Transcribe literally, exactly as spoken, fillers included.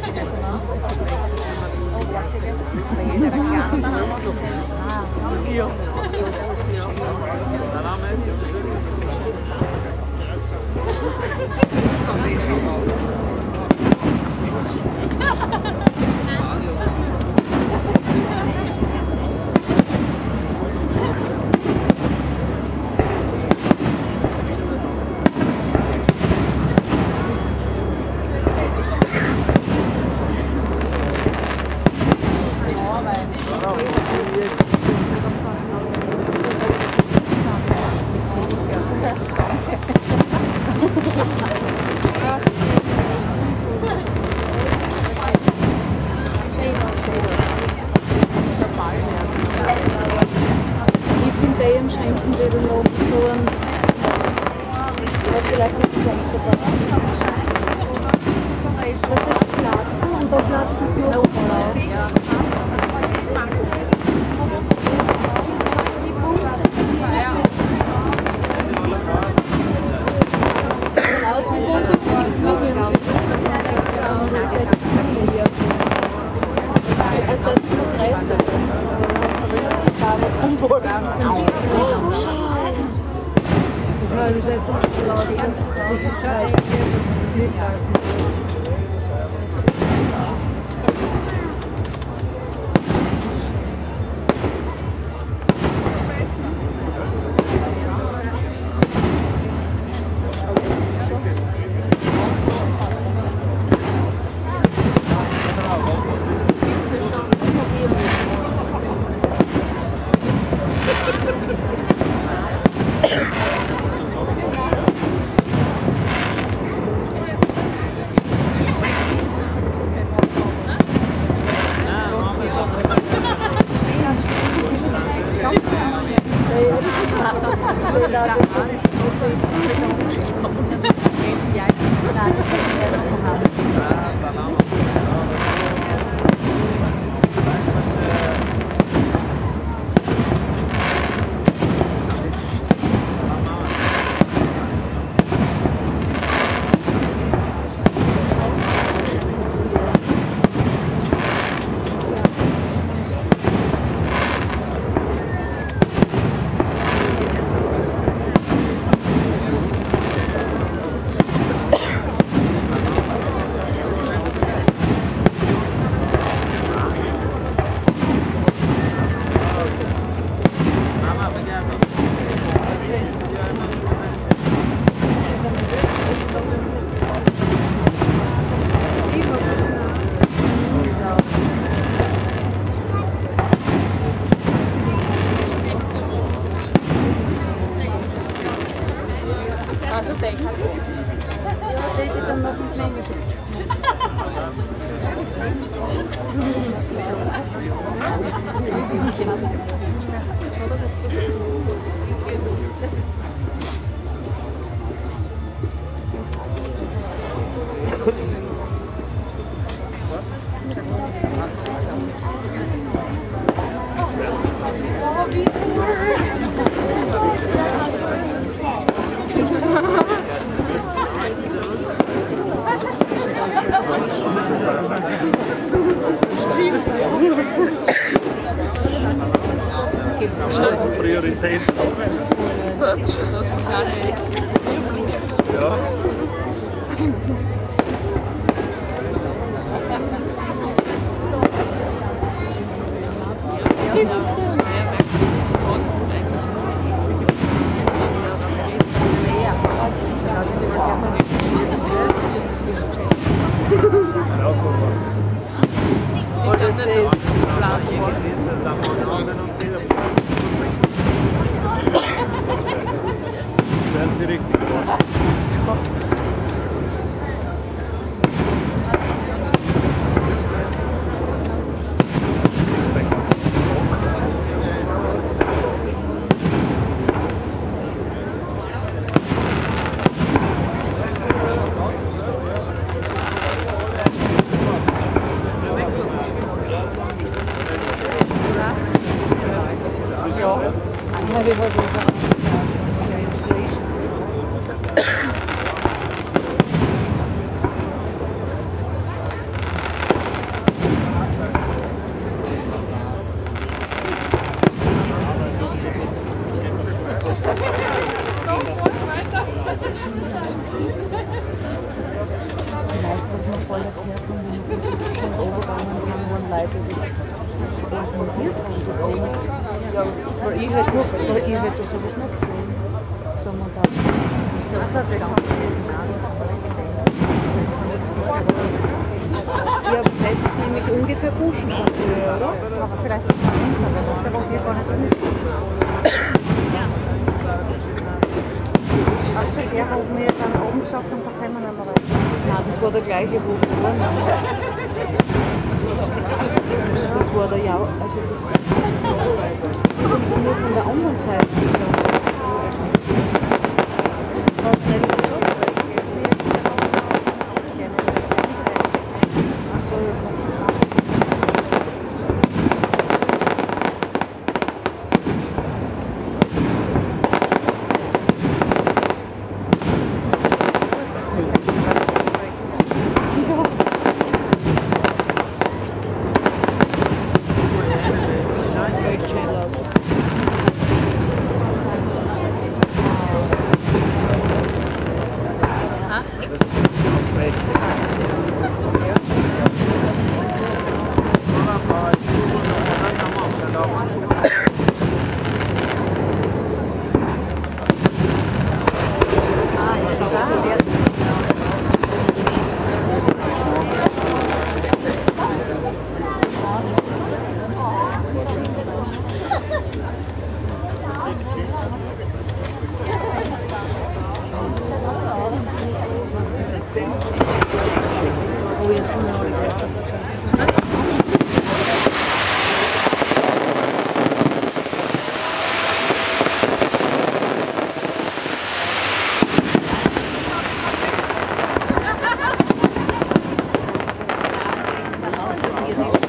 Priorität. Das ist schon das kleine. Ja. Oder nicht, dass es geplant worden Werden Sie richtig vor. Ja, wir wollten sagen. Leute, die was mit dir dran. Ja, weil ich hätte weil ich hätte sowas nicht gesehen. So man da. Also das haben sie jetzt ja, aber das ist nämlich ungefähr Buschenschafthöhe, oder? Aber vielleicht noch mal runter, weil das der Woche hier gar nicht drin ist. Weißt du, der hat mir dann oben gesagt, und da können wir nicht mehr weiter. Nein, das war der gleiche, wo wir waren. Das war der ja, also das, das sind nur von der anderen Seite. Und nicht mehr so Hier nicht.